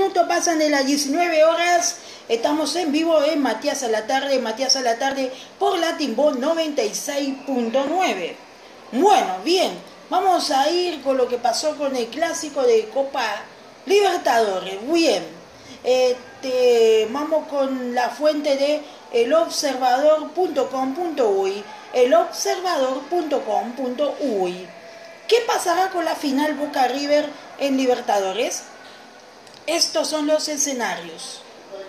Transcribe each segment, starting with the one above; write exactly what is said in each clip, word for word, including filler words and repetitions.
minutos pasan de las diecinueve horas. Estamos en vivo en Matías a la tarde, Matías a la tarde por Latinbo noventa y seis punto nueve. Bueno, bien, vamos a ir con lo que pasó con el clásico de Copa Libertadores. Bien, este, vamos con la fuente de el observador punto com punto uy. el observador punto com punto uy. ¿Qué pasará con la final Boca River en Libertadores? Estos son los escenarios.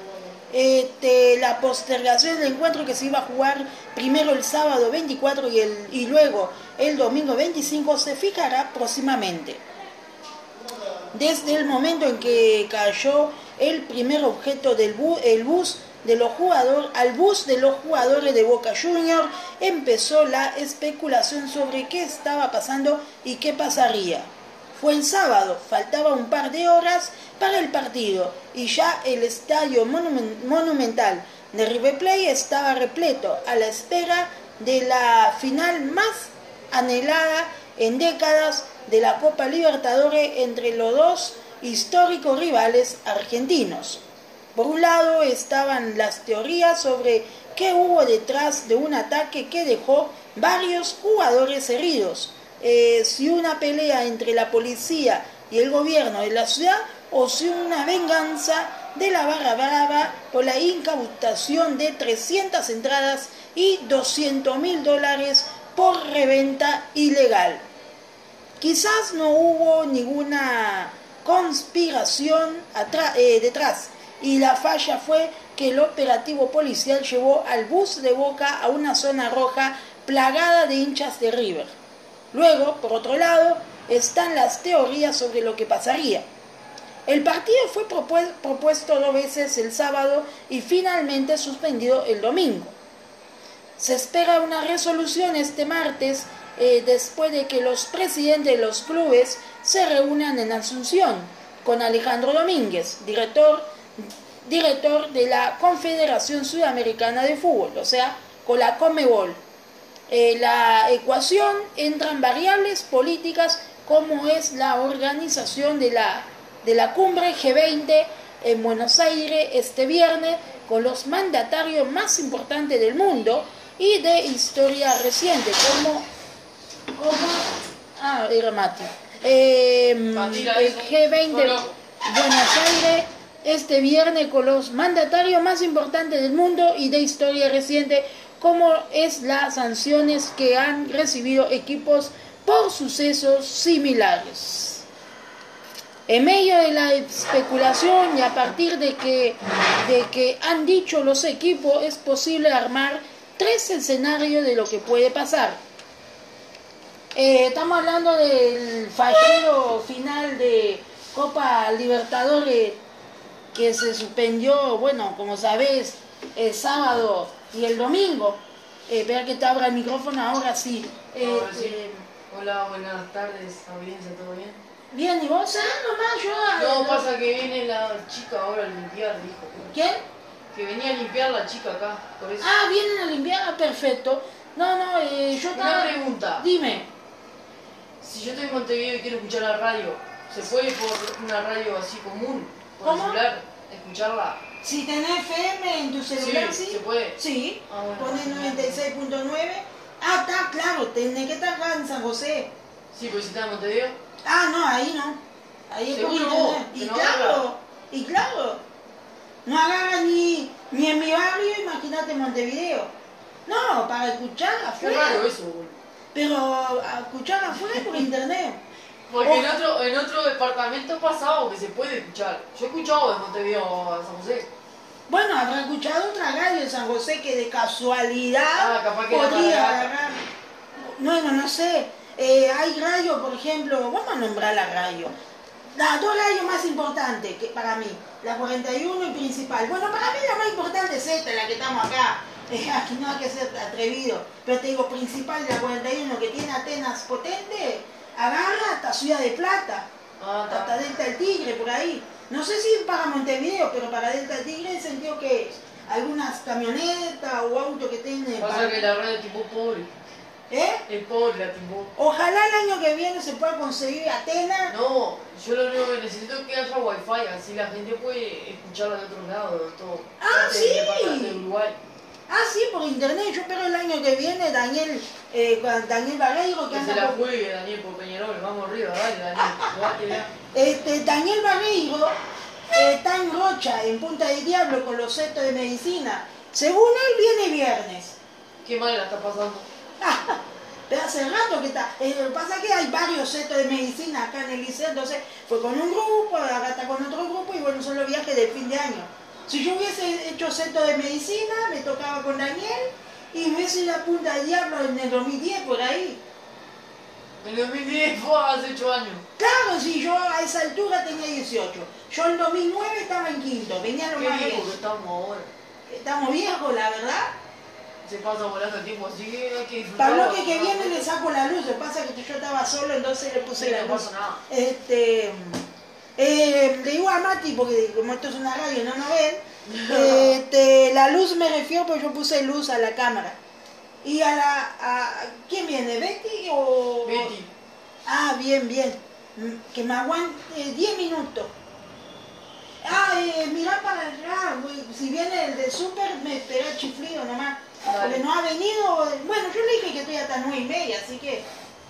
Este, la postergación del encuentro que se iba a jugar primero el sábado veinticuatro y, el, y luego el domingo veinticinco se fijará próximamente. Desde el momento en que cayó el primer objeto del bus, el bus de los jugadores, al bus de los jugadores de Boca Juniors, empezó la especulación sobre qué estaba pasando y qué pasaría. Fue el sábado, faltaba un par de horas para el partido y ya el estadio monument, monumental de River Plate estaba repleto a la espera de la final más anhelada en décadas de la Copa Libertadores entre los dos históricos rivales argentinos. Por un lado estaban las teorías sobre qué hubo detrás de un ataque que dejó varios jugadores heridos. Eh, si una pelea entre la policía y el gobierno de la ciudad o si una venganza de la barra brava por la incautación de trescientas entradas y doscientos mil dólares por reventa ilegal. Quizás no hubo ninguna conspiración eh, detrás y la falla fue que el operativo policial llevó al bus de Boca a una zona roja plagada de hinchas de River. Luego, por otro lado, están las teorías sobre lo que pasaría. El partido fue propuesto dos veces el sábado y finalmente suspendido el domingo. Se espera una resolución este martes eh, después de que los presidentes de los clubes se reúnan en Asunción con Alejandro Domínguez, director, director de la Confederación Sudamericana de Fútbol, o sea, con la Conmebol. Eh, la ecuación entran variables políticas como es la organización de la, de la cumbre G veinte en Buenos Aires este viernes con los mandatarios más importantes del mundo y de historia reciente como, como ah, era Mati. Eh, el G veinte Buenos Aires este viernes con los mandatarios más importantes del mundo y de historia reciente como es las sanciones que han recibido equipos por sucesos similares. En medio de la especulación y a partir de que, de que han dicho los equipos, es posible armar tres escenarios de lo que puede pasar. Eh, estamos hablando del fallido final de Copa Libertadores que se suspendió, bueno, como sabés, el sábado y el domingo. Eh, espera que te abra el micrófono, ahora sí. Eh, ahora sí. Eh, Hola, buenas tardes, audiencia, ¿todo bien? Bien, ¿y vos? Ah, nomás yo... No, eh, pasa que viene la chica ahora a limpiar, dijo. ¿Quién? Que venía a limpiar la chica acá, por eso. Ah, vienen a limpiar, ah, perfecto. No, no, eh, yo estaba... Una pregunta. Dime. Si yo estoy en Montevideo y quiero escuchar la radio, ¿se puede por una radio así común? Por ¿Cómo? el celular, escucharla. Si tenés F M en tu celular, Sí, ¿sí? ¿se puede? Sí, Ah, bueno. pones noventa y seis punto nueve. Ah, está, claro, tenés que estar acá en San José. Sí, porque si está en Montevideo. Ah, no, ahí no. Ahí es por ¿Seguro internet. vos? Y Que no claro, agarra. y claro. No agarra ni, ni en mi barrio, imagínate en Montevideo. No, para escuchar Qué afuera. raro eso, boludo. Pero a escuchar afuera por internet. Porque Oh. en otro, en otro departamento pasado que se puede escuchar. Yo he escuchado de Montevideo a San José. Bueno, habrá escuchado otra radio de San José que de casualidad Ah, capaz que era podría Maracata. agarrar. Bueno, no sé. Eh, hay radio, por ejemplo, vamos a nombrar la radio. Las dos radios más importantes que para mí, la cuarenta y uno y principal. Bueno, para mí la más importante es esta, la que estamos acá. Eh, aquí no hay que ser atrevido. Pero te digo, principal de la cuarenta y uno que tiene antenas potentes, agarra hasta Ciudad de Plata, Ah, está. hasta Delta del Tigre, por ahí. No sé si para Montevideo, pero para Delta del Tigre en sentido que algunas camionetas o autos que tienen... Pasa para- que la radio es tipo pobre. ¿Eh? El pobre la timbó. Ojalá el año que viene se pueda conseguir Atena. No, yo lo único que necesito es que haya wifi, así la gente puede escucharla de otros lados, de todo. ¡Ah, de, sí! De, de Uruguay. Ah, sí, por internet. Yo espero el año que viene Daniel, eh, Daniel Barreiro, que, Que se anda la por... juegue Daniel por Peñarol, vamos arriba, dale Daniel, jugate ya. Este, Daniel Barreiro eh, está en Rocha, en Punta del Diablo, con los setos de medicina. Según él, viene viernes. Qué mal la está pasando. Pero hace rato que está. Eh, lo que pasa es que hay varios setos de medicina acá en el liceo, entonces fue con un grupo, ahora está con otro grupo y bueno, son los viajes de fin de año. Si yo hubiese hecho seto de medicina, me tocaba con Daniel y me hubiese ido a Punta del Diablo en el dos mil diez, por ahí. En el dos mil diez fue hace ocho años. Claro, si yo a esa altura tenía dieciocho. Yo en dos mil nueve estaba en quinto, venía lo Qué más viejo bien. que estamos ahora. Estamos viejos, la verdad. Se pasa volando el tiempo, así que hay que disfrutar. Para lo que, que viene le saco la luz, lo que pasa es que yo estaba solo, entonces le puse Sí, la no luz. pasa nada. Este, eh, le digo a Mati, porque como esto es una radio y no nos ven, este, la luz me refiero porque yo puse luz a la cámara. Y a la... A, ¿quién viene? ¿Betty o...? Betty. Ah, bien, bien. Mm, Que me aguante diez minutos. Ah, eh, mirá para allá, güey. Si viene el de súper, me espera chiflido nomás. Dale. Porque no ha venido... Bueno, yo le dije que estoy hasta nueve y media, así que...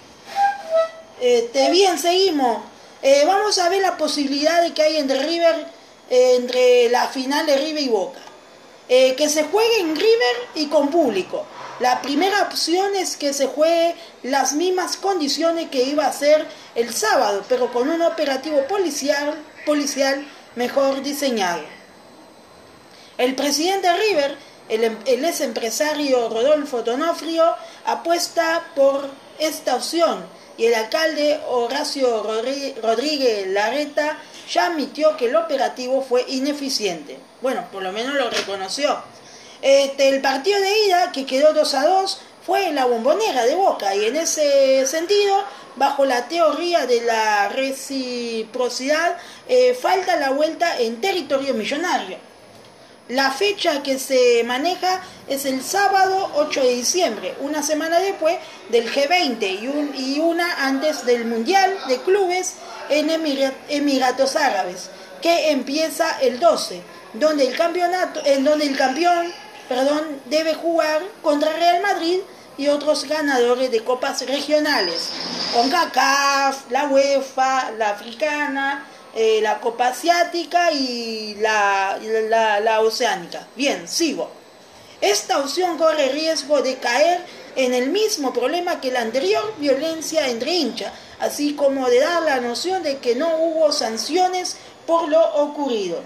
Este, bien, seguimos. Eh, vamos a ver la posibilidad de que hay entre River, eh, entre la final de River y Boca. Eh, que se juegue en River y con público. La primera opción es que se juegue las mismas condiciones que iba a ser el sábado, pero con un operativo policial, policial mejor diseñado. El presidente de River, el, el ex empresario Rodolfo Donofrio, apuesta por esta opción y el alcalde Horacio Rodríguez Larreta ya admitió que el operativo fue ineficiente. Bueno, por lo menos lo reconoció. Este, el partido de ida, que quedó dos a dos, fue en la Bombonera de Boca y en ese sentido, bajo la teoría de la reciprocidad, eh, falta la vuelta en territorio millonario. La fecha que se maneja es el sábado ocho de diciembre, una semana después del G veinte y, un, y una antes del Mundial de Clubes en Emirat, Emiratos Árabes, que empieza el doce, donde el campeonato, en donde el campeón perdón, debe jugar contra Real Madrid y otros ganadores de copas regionales, CONCACAF, la UEFA, la africana, eh, la Copa Asiática y la, la, la Oceánica. Bien, sigo. Esta opción corre riesgo de caer en el mismo problema que la anterior, violencia entre hinchas, así como de dar la noción de que no hubo sanciones por lo ocurrido.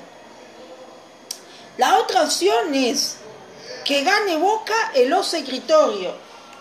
La otra opción es que gane Boca el oso escritorio.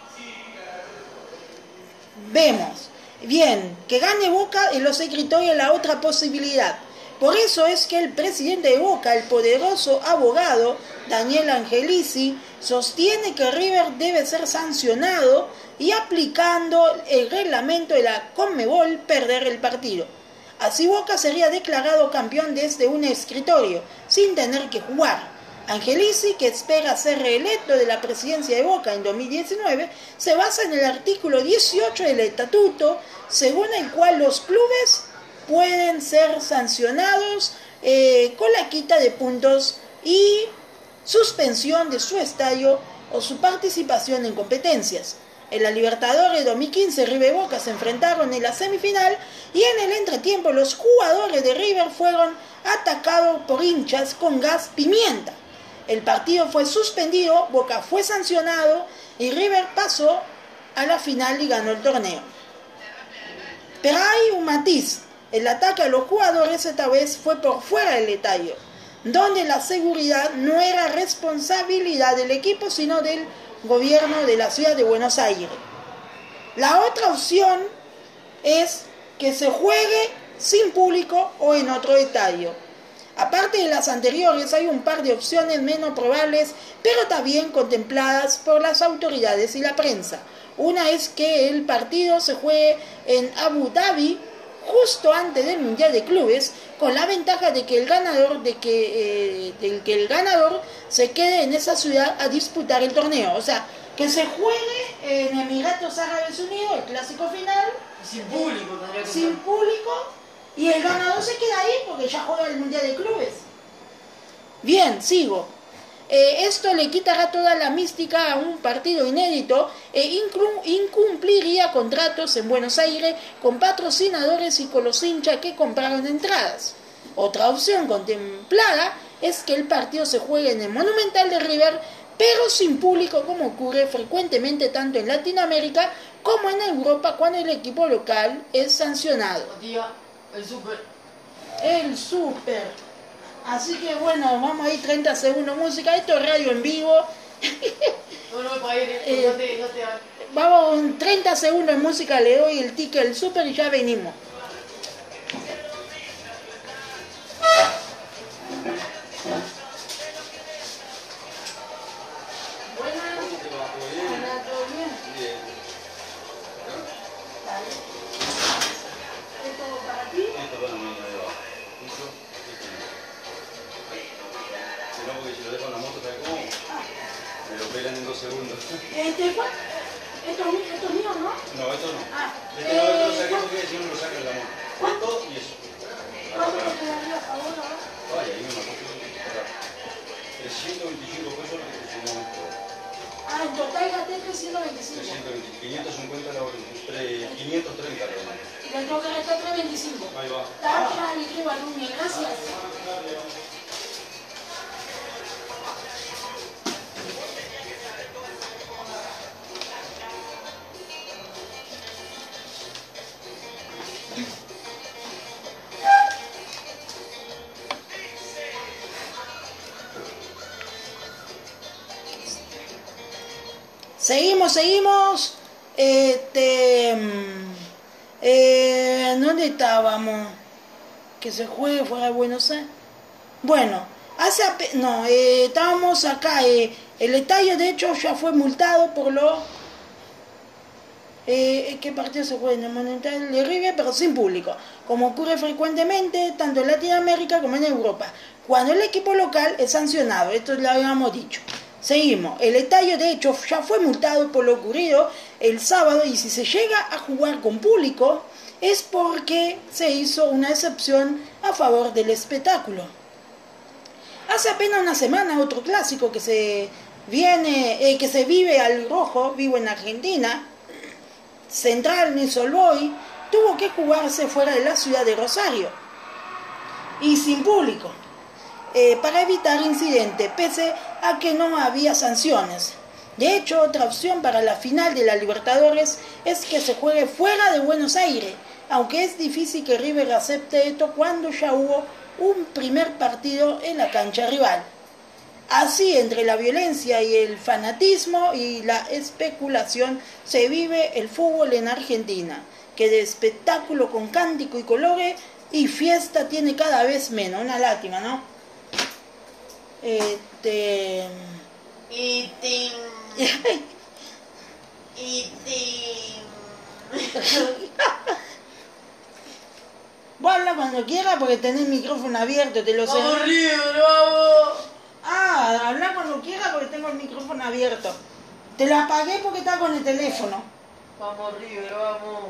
Vemos. Bien, que gane Boca el oso escritorio es la otra posibilidad. Por eso es que el presidente de Boca, el poderoso abogado Daniel Angelici, sostiene que River debe ser sancionado y aplicando el reglamento de la Conmebol perder el partido. Así Boca sería declarado campeón desde un escritorio, sin tener que jugar. Angelici, que espera ser reelecto de la presidencia de Boca en dos mil diecinueve, se basa en el artículo dieciocho del estatuto, según el cual los clubes pueden ser sancionados eh, con la quita de puntos y suspensión de su estadio o su participación en competencias. En la Libertadores dos mil quince, River y Boca se enfrentaron en la semifinal y en el entretiempo los jugadores de River fueron atacados por hinchas con gas pimienta. El partido fue suspendido, Boca fue sancionado y River pasó a la final y ganó el torneo. Pero hay un matiz. El ataque a los jugadores esta vez fue por fuera del estadio, donde la seguridad no era responsabilidad del equipo, sino del gobierno de la ciudad de Buenos Aires. La otra opción es que se juegue sin público o en otro estadio. Aparte de las anteriores, hay un par de opciones menos probables, pero también contempladas por las autoridades y la prensa. Una es que el partido se juegue en Abu Dhabi, justo antes del Mundial de Clubes, con la ventaja de que el ganador, de que, eh, de que el ganador se quede en esa ciudad a disputar el torneo. O sea, que se juegue en Emiratos Árabes Unidos, el clásico final. Sin público tendría que Sin ser. público. Y el ganador se queda ahí porque ya juega el Mundial de Clubes. Bien, sigo. Eh, esto le quitará toda la mística a un partido inédito e inclu- incumpliría contratos en Buenos Aires con patrocinadores y con los hinchas que compraron entradas. Otra opción contemplada es que el partido se juegue en el Monumental de River, pero sin público, como ocurre frecuentemente tanto en Latinoamérica como en Europa cuando el equipo local es sancionado. Matías, el super. El Super. Así que bueno, vamos a ir treinta segundos música. Esto es radio en vivo. No, no me pagué, Eh, no te, no te. Vamos, treinta segundos de música, le doy el ticket del Super y ya venimos. Buenas. Hola, ¿todo bien? Bien. Vale. ¿Esto para ti? Esto para mí, ahí va. Mucho. Si no, porque si lo dejo en la moto, ¿sabes cómo? Me lo pelan en dos segundos. Este, ¿cuál? Esto, es mío- esto es mío, ¿no? No, esto no. Ah, Este no, esto lo saqué eh, porque si no me lo saca en la moto. ¿cuánto? Esto y eso. ¿Cuánto te quedaría a favor ahora? Vaya, ahí me mató. trescientos veinticinco pesos lo que pusimos esto. Ah, en total gasté trescientos veinticinco. trescientos veinte, quinientos cincuenta la hora. quinientos treinta la hora. Y le tengo que restar trescientos veinticinco. Ahí va. Tacha, le escribo a Lumi, gracias. Seguimos, seguimos. Este. mm, Eh, ¿Dónde estábamos? Que se juegue fuera de Buenos Aires. Bueno, hace ape- no, eh, estábamos acá. Eh, el estadio, de hecho, ya fue multado por lo. Eh, ¿Qué partido se juega en el Monumental de River? Pero sin público, como ocurre frecuentemente tanto en Latinoamérica como en Europa, cuando el equipo local es sancionado. Esto lo habíamos dicho. Seguimos. El estadio, de hecho, ya fue multado por lo ocurrido el sábado, y si se llega a jugar con público es porque se hizo una excepción a favor del espectáculo. Hace apenas una semana, otro clásico que se viene, eh, que se vive al rojo, vivo en Argentina, Central Newell's Boys, tuvo que jugarse fuera de la ciudad de Rosario y sin público, eh, para evitar incidentes, pese a que no había sanciones. De hecho, otra opción para la final de la Libertadores es que se juegue fuera de Buenos Aires, aunque es difícil que River acepte esto cuando ya hubo un primer partido en la cancha rival. Así, entre la violencia y el fanatismo y la especulación, se vive el fútbol en Argentina, que de espectáculo con cántico y colores y fiesta tiene cada vez menos. Una lástima, ¿no? Este... Y ting. Y ting. Vos habla cuando quieras porque tenés el micrófono abierto, te lo sé. ¡Vamos, River, vamos! Ah, habla cuando quieras porque tengo el micrófono abierto. Te lo apagué porque está con el teléfono. Vamos, River, vamos.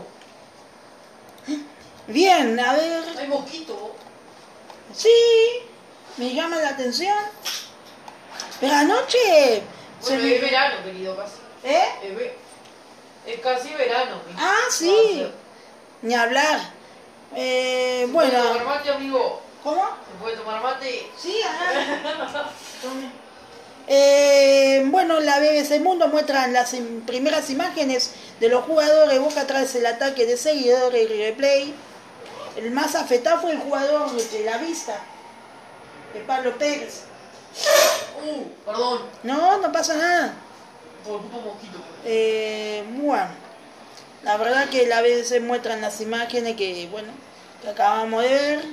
Bien, a ver. Hay mosquito. Sí, me llama la atención. Pero anoche... se Bueno, me- es verano, querido, casi. ¿Eh? Es, ve- es casi verano. ¿Viste? Ah, Va a sí. ser. Ni hablar. Eh, ¿Se puede tomar bueno. mate, amigo? ¿Cómo? ¿Se puede tomar mate? Sí, ajá. Tome. Eh, bueno, la B B C Mundo muestra las im- primeras imágenes de los jugadores de Boca tras el ataque de seguidores y replay. El más afectado fue el jugador de La Vista, de Pablo Pérez. Uh, perdón. No, no pasa nada. Por puto mosquito. Eh, bueno, la verdad que la B B C muestran las imágenes que, bueno, que acabamos de ver.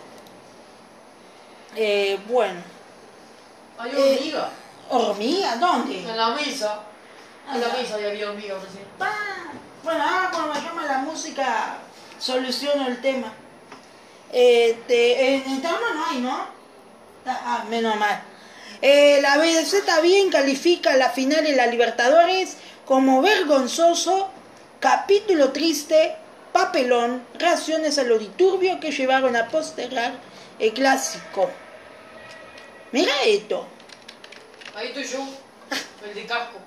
Eh, bueno. Hay Eh, hormiga. ¿Hormiga? ¿Dónde? En la mesa. En la Ah, mesa ya había hormiga recién. Ah, bueno, ahora cuando me llama la música soluciono el tema. Este, en el tema no hay, ¿no? Ah, menos mal. Eh, la B Z bien califica la final de la Libertadores como vergonzoso, capítulo triste, papelón, reacciones a lo diturbio que llevaron a postergar el clásico. Mira esto. Ahí estoy yo, el de casco.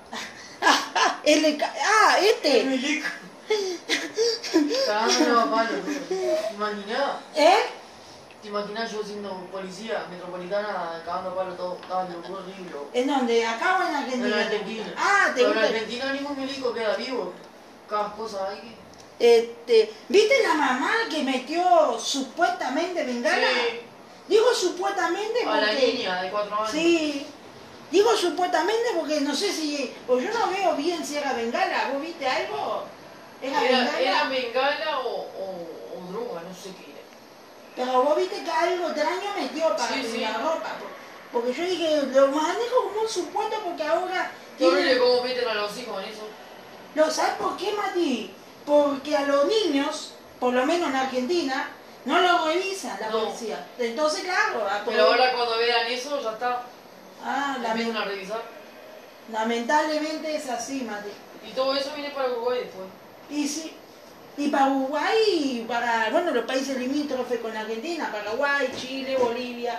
El de ca- ah, El este. milico. Cagándome a palo, ¿te imaginás? ¿Eh? ¿Te imaginas yo siendo policía metropolitana cagando a palo todo? Estaba en un horrible. ¿En dónde? ¿Acá o en Argentina? En Argentina. Ah, te Pero en gusta. Argentina ningún milico queda vivo. Cada cosa hay que... Este, ¿viste la mamá que metió supuestamente bengala? Sí. Digo supuestamente A la porque... niña de cuatro años. Sí. Digo supuestamente porque no sé si... O yo no veo bien si era bengala. ¿Vos viste algo? ¿Era, Era, bengala? era bengala o, o, o droga, no sé qué era. Pero vos viste que algo extraño metió para Sí, en sí. la ropa. por- Porque yo dije, lo manejo como un supuesto porque ahora... Qué horrible tienen- cómo meten a los hijos en eso. ¿Lo sabes por qué, Mati? Porque a los niños, por lo menos en Argentina, no lo revisan la No. policía. Entonces, claro... a- Pero ahora cuando vean eso ya está. Ah, La empiezan lament- a revisar. lamentablemente es así, Mati. Y todo eso viene para Uruguay después. Y sí, y para Uruguay y para, bueno, los países limítrofes con Argentina, Paraguay, Chile, Bolivia.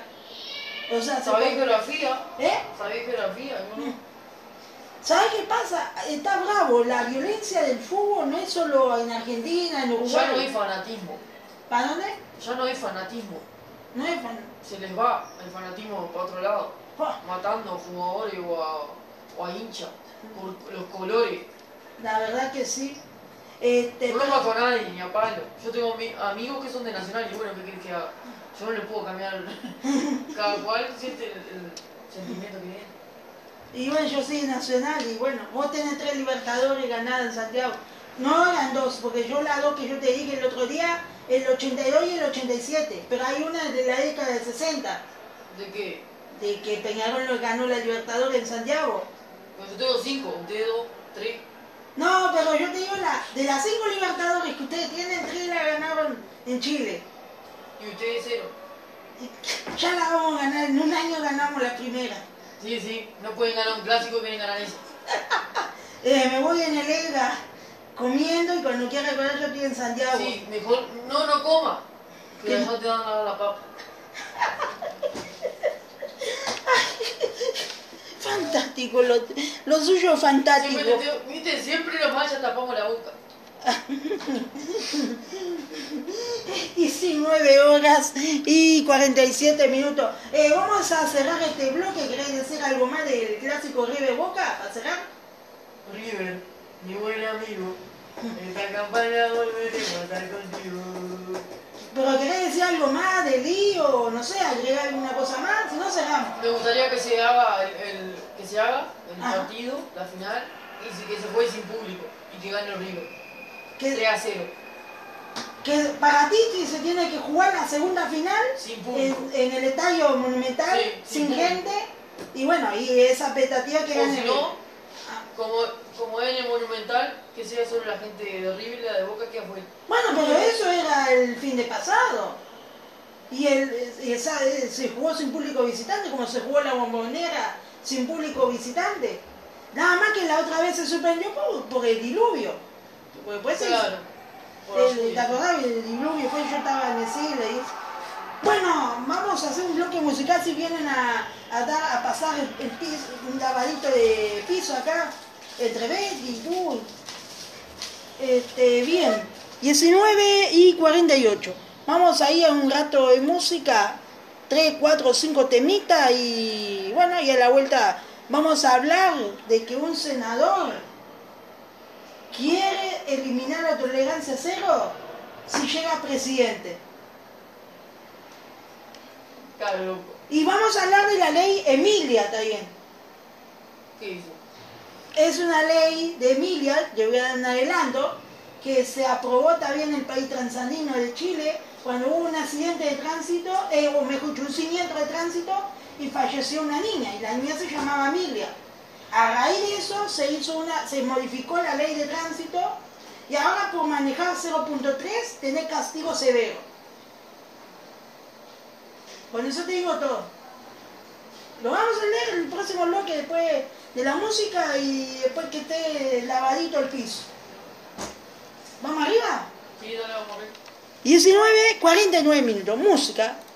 O sea, se ¿Sabés puede- geografía? ¿Eh? ¿Sabés geografía? Yo no. ¿Sabes qué pasa? Está bravo, la violencia del fútbol no es solo en Argentina, en Uruguay. Ya no hay fanatismo. ¿Para dónde? Ya no hay fanatismo. No es fan... Se les va el fanatismo para otro lado. Fua, Matando a jugadores o a, o a hinchas por los colores. la verdad que sí. Este, Yo no pero- mato a nadie, ni a palo. Yo tengo mi- amigos que son de Nacional y bueno, ¿qué querés que haga? Yo no le puedo cambiar. Cada cual siente el, el sentimiento que tiene. Y bueno, yo soy nacional y bueno, vos tenés tres Libertadores ganadas en Santiago. No eran dos, porque yo las dos que yo te dije el otro día, el ochenta y dos y el ochenta y siete, pero hay una de la década del sesenta, ¿De qué? de que Peñarol lo ganó la Libertadores en Santiago. Pues yo tengo cinco, ustedes dos, tres. No, pero yo te digo, la, de las cinco Libertadores que ustedes tienen, tres la ganaron en Chile. Y ustedes cero. Ya la vamos a ganar, en un año ganamos la primera. Sí, sí, no pueden ganar un clásico y quieren ganar eso. Eh, me voy en el Elga comiendo y cuando quiera recordar yo estoy en Santiago. Sí, mejor, no, no coma. Que ¿Qué? no te dan la, la papa. Fantástico, lo, lo suyo es fantástico. Siempre, te- viste, siempre los mayas tapamos la boca. diecinueve horas y cuarenta y siete minutos. Eh, vamos a cerrar este bloque. ¿Querés decir algo más del clásico River Boca para cerrar? River, mi buen amigo, esta campaña volveremos a estar contigo. ¿Pero querés decir algo más del lío? No sé, agregar alguna cosa más. Si no, cerramos. Me gustaría que se haga el, el- que se haga el Ajá. partido, la final, y si- que se juegue sin público y que gane el River. tres Que, a cero, que para ti que se tiene que jugar la segunda final sin en, público. en el estadio monumental, Sí, sin sin público. gente. Y bueno, y esa expectativa que O gane si el- no, Ah. como, como en el Monumental, que sea solo la gente de River y la de Boca que afuera. Bueno, pero eso era el fin de pasado. Y el, y esa- se jugó sin público visitante, como se jugó la Bombonera sin público visitante. Nada más que la otra vez se suspendió por, por el diluvio. Porque puede ser- Claro. por la el, ¿te lluvia. acordás? El diluvio, pues yo estaba en el siglo y... Bueno, vamos a hacer un bloque musical si vienen a, a, dar, a pasar el, el piso, un lavadito de piso acá, entre Betty y tú. Este, bien, diecinueve y cuarenta y ocho. Vamos a ir a un rato de música, tres, cuatro, cinco temitas y bueno, y a la vuelta vamos a hablar de que un senador quiere eliminar la tolerancia cero si llega presidente. Claro, loco. Y vamos a hablar de la ley Emilia también. ¿Qué hizo? Es una ley de Emilia, yo voy a dar un adelanto, que se aprobó también en el país transandino de Chile cuando hubo un accidente de tránsito, eh, o mejor dicho, un siniestro de tránsito y falleció una niña, y la niña se llamaba Emilia. A raíz de eso se hizo una, se modificó la ley de tránsito y ahora por manejar cero punto tres tenés castigo severo. Con eso te digo todo. Lo vamos a leer el próximo bloque después de la música y después que esté lavadito el piso. ¿Vamos arriba? Sí, dale, vamos a ver. diecinueve cuarenta y nueve minutos. Música.